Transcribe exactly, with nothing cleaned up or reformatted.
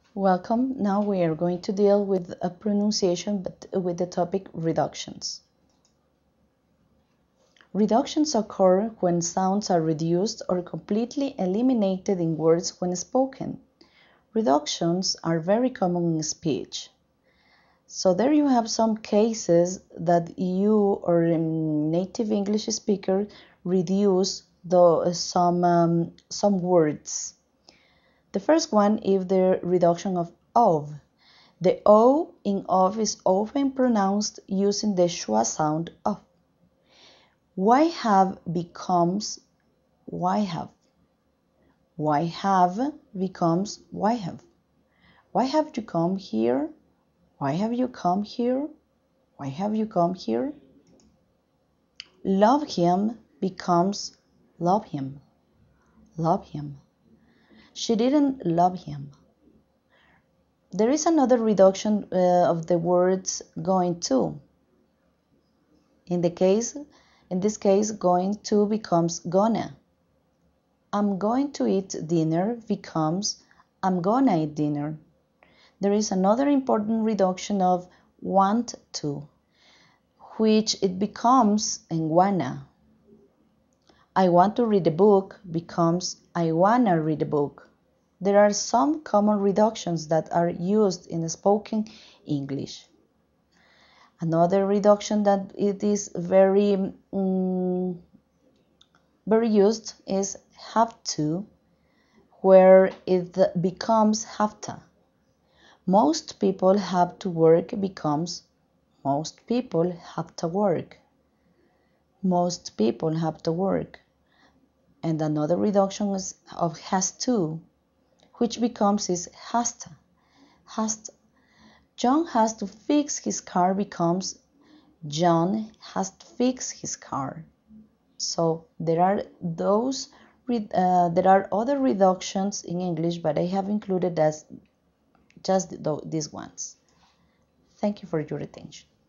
Welcome. Now we are going to deal with a pronunciation, but with the topic reductions. Reductions occur when sounds are reduced or completely eliminated in words when spoken. Reductions are very common in speech. So there you have some cases that you or a native English speaker reduce the, some, um, some words. The first one is the reduction of of. The O in of is often pronounced using the schwa sound of. Why have becomes why have. Why have becomes why have. Why have you come here? Why have you come here? Why have you come here? Love him becomes love him. Love him. She didn't love him. There is another reduction uh, of the words going to. In the case, in this case, going to becomes gonna. I'm going to eat dinner becomes I'm gonna eat dinner. There is another important reduction of want to, which it becomes en wanna. I want to read a book becomes I wanna read a book. There are some common reductions that are used in spoken English. Another reduction that it is very um, very used is have to, where it becomes have to. Most people have to work becomes most people have to work. Most people have to work. And another reduction is of has to, which becomes is has to. Has to. John has to fix his car becomes John has to fix his car. So there are those, uh, there are other reductions in English, but I have included as just these ones. Thank you for your attention.